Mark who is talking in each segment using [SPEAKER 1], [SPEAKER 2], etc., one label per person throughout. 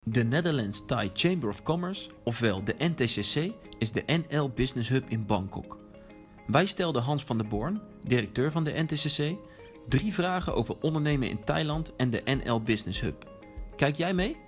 [SPEAKER 1] De Netherlands Thai Chamber of Commerce, ofwel de NTCC, is de NL Business Hub in Bangkok. Wij stelden Hans van der Born, directeur van de NTCC, 3 vragen over ondernemen in Thailand en de NL Business Hub. Kijk jij mee?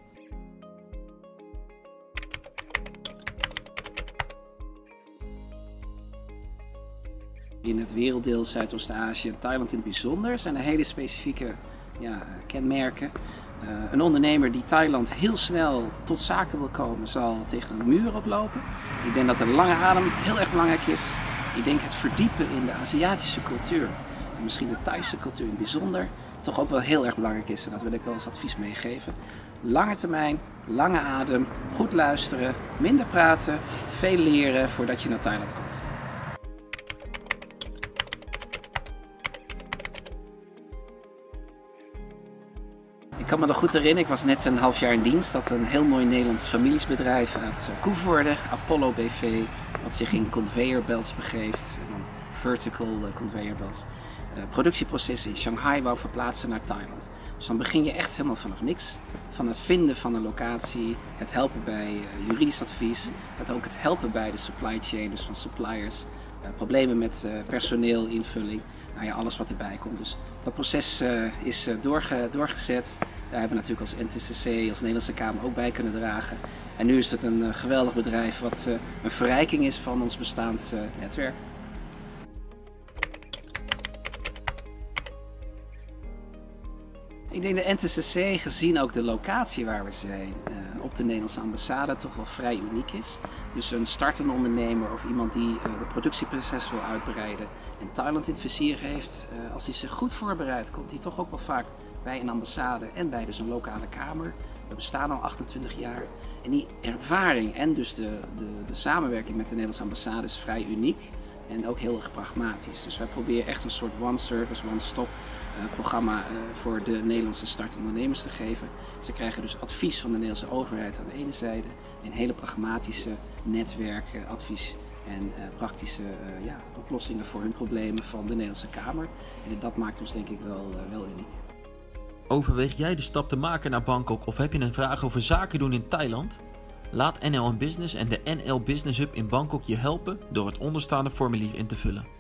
[SPEAKER 2] In het werelddeel Zuidoost-Azië en Thailand in het bijzonder zijn er hele specifieke kenmerken. Een ondernemer die Thailand heel snel tot zaken wil komen zal tegen een muur oplopen. Ik denk dat een lange adem heel erg belangrijk is. Ik denk het verdiepen in de Aziatische cultuur en misschien de Thaise cultuur in het bijzonder toch ook wel heel erg belangrijk is. En dat wil ik wel als advies meegeven. Lange termijn, lange adem, goed luisteren, minder praten, veel leren voordat je naar Thailand komt. Ik kan me nog goed herinneren, ik was net een half jaar in dienst, dat een heel mooi Nederlands familiesbedrijf uit Koevoorde, Apollo BV, wat zich in conveyor belts begeeft, vertical conveyor belts, productieprocessen in Shanghai wou verplaatsen naar Thailand. Dus dan begin je echt helemaal vanaf niks, van het vinden van een locatie, het helpen bij juridisch advies, ook het helpen bij de supply chain, dus van suppliers, problemen met personeel, invulling. Nou ja, alles wat erbij komt. Dus dat proces is doorgezet. Daar hebben we natuurlijk als NTCC, als Nederlandse Kamer ook bij kunnen dragen. En nu is het een geweldig bedrijf wat een verrijking is van ons bestaand netwerk. Ik denk de NTCC, gezien ook de locatie waar we zijn, op de Nederlandse ambassade, toch wel vrij uniek is. Dus een startende ondernemer of iemand die de productieproces wil uitbreiden en Thailand in het vizier heeft, als hij zich goed voorbereidt, komt hij toch ook wel vaak bij een ambassade en bij dus een lokale kamer. We bestaan al 28 jaar en die ervaring en dus de samenwerking met de Nederlandse ambassade is vrij uniek en ook heel erg pragmatisch. Dus wij proberen echt een soort one-service, one-stop programma voor de Nederlandse startondernemers te geven. Ze krijgen dus advies van de Nederlandse overheid aan de ene zijde, een hele pragmatische netwerkadvies en praktische oplossingen voor hun problemen van de Nederlandse Kamer. En dat maakt ons denk ik wel uniek.
[SPEAKER 1] Overweeg jij de stap te maken naar Bangkok of heb je een vraag over zaken doen in Thailand? Laat NL Business en de NL Business Hub in Bangkok je helpen door het onderstaande formulier in te vullen.